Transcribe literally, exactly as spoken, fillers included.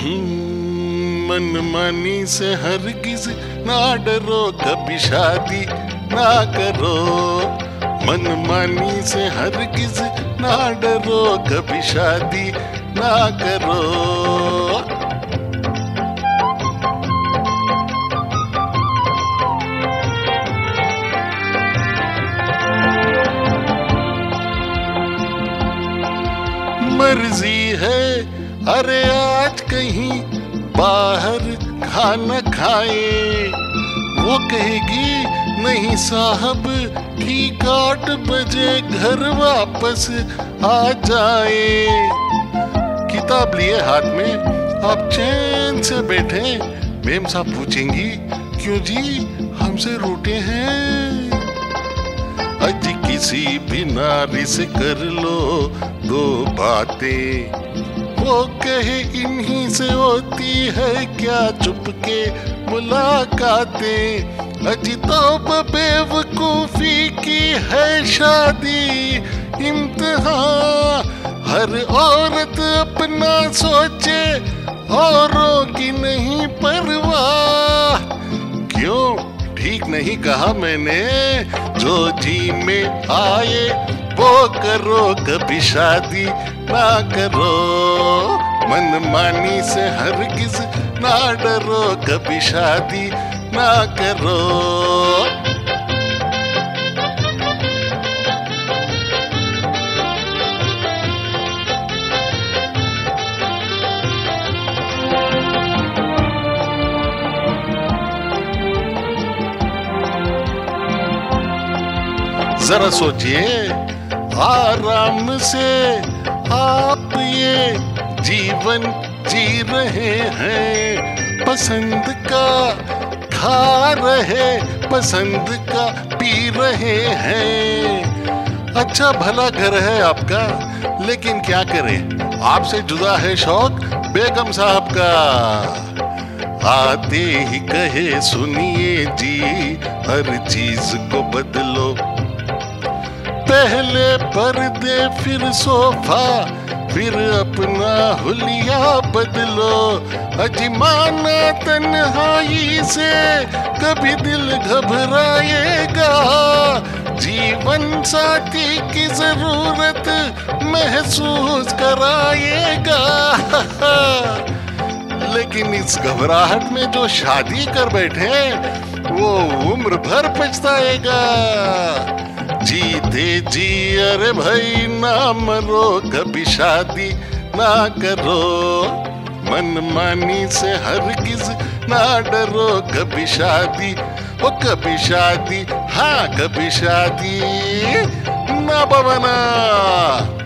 हम्म, मनमानी से हरगिज ना डरो, कभी शादी ना करो। मनमानी से हरगिज ना डरो, कभी शादी ना करो। मर्जी है अरे आज कहीं बाहर खाना खाए, वो कहेगी नहीं साहब ठीक आठ बजे घर वापस आ जाए। किताब लिए हाथ में आप चैन से बैठे, मेम साहब पूछेंगी क्यों जी हमसे रूठे हैं। अज किसी भी नारी से कर लो दो बातें, वो कहे इन्हीं से होती है क्या चुपके मुलाकातें। अजी तो बेवकूफी की है शादी इम्तिहान, हर औरत अपना सोचे औरों की नहीं परवाह। क्यों ठीक नहीं कहा मैंने? जो जी में आए वो करो, कभी शादी ना करो। मनमानी से हरगिज ना डरो, कभी शादी ना करो। जरा सोचिए, आराम से आप ये जीवन जी रहे हैं, पसंद का खा रहे, पसंद का पी रहे हैं। अच्छा भला घर है आपका, लेकिन क्या करें आपसे जुदा है शौक बेगम साहब का। आते ही कहे सुनिए जी हर चीज को बदलो, पहले पर्दे फिर सोफा फिर अपना हुलिया बदलो। अजमाना तन्हाई से कभी दिल घबराएगा, जीवन साथी की जरूरत महसूस कराएगा। लेकिन इस घबराहट में जो शादी कर बैठे वो उम्र भर पछताएगा। जीते जी अरे भाई ना मरो, कभी शादी ना करो। मनमानी से हरगिज ना डरो, कभी शादी ओ कभी शादी हाँ कभी शादी ना बवना।